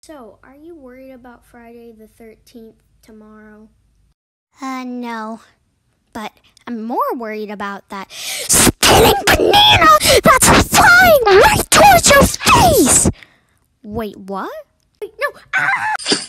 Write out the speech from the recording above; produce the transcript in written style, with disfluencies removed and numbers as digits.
So, are you worried about Friday the 13th tomorrow? No. But I'm more worried about that spinning banana that's flying right towards your face! Wait, what? Wait, no! Ah!